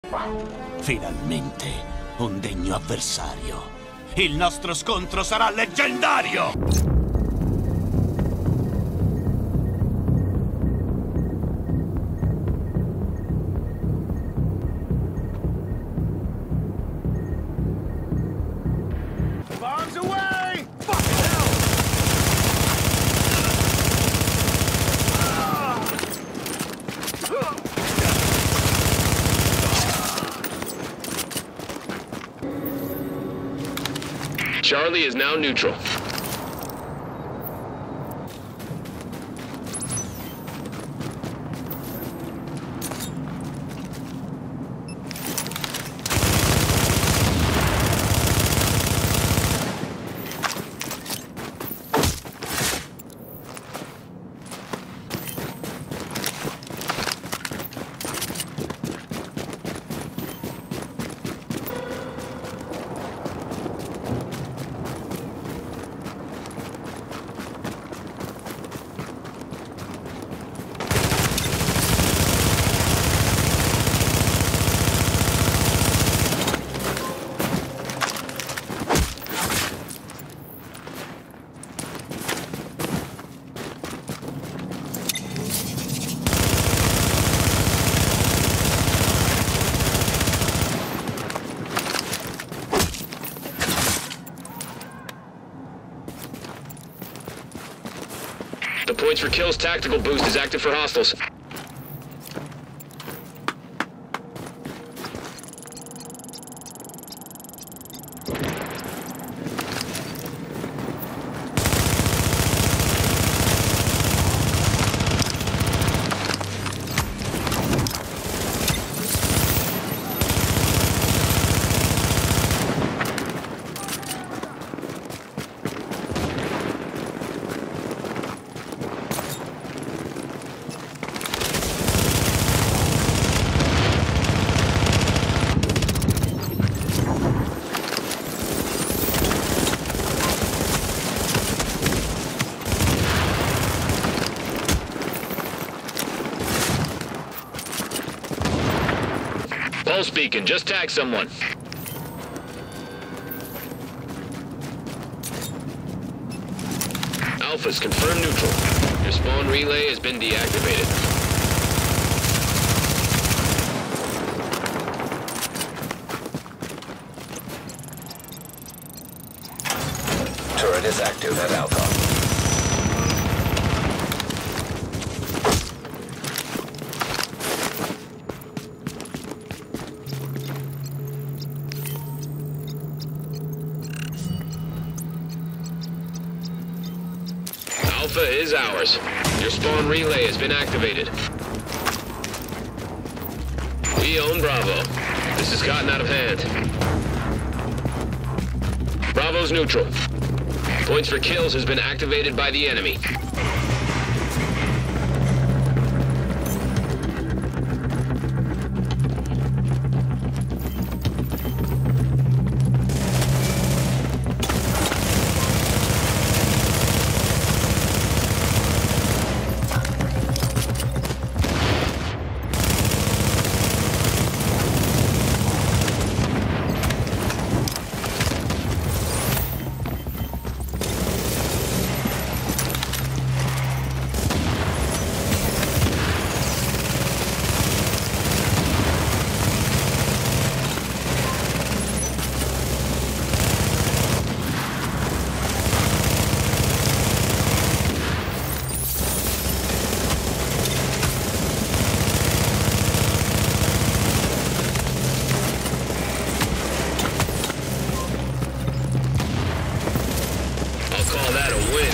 Finalmente un degno avversario. Il nostro scontro sarà leggendario! Bombs away! Fucking hell! Charlie is now neutral. The points for kills tactical boost is active for hostiles. Pulse beacon, just tag someone. Alphas, confirm neutral. Your spawn relay has been deactivated. Turret is active at Alpha. Alpha is ours. Your spawn relay has been activated. We own Bravo. This has gotten out of hand. Bravo's neutral. Points for kills has been activated by the enemy. Call that a win.